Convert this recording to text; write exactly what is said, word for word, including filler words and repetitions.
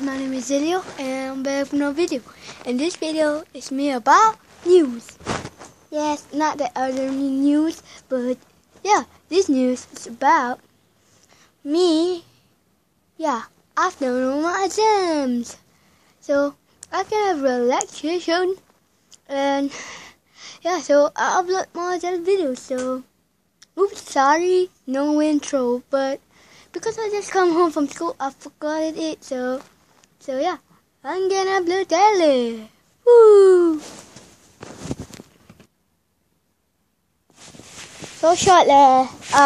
my name is Zilio and I'm back with another video. And this video is me about news. Yes, not the other news, but yeah, this news is about me, yeah, after all my exams. So I can have relaxation and yeah, so I upload more than videos. So oops, sorry, no intro, but because I just come home from school, I forgot it. So, so yeah, I'm gonna upload daily. Woo! So short, uh,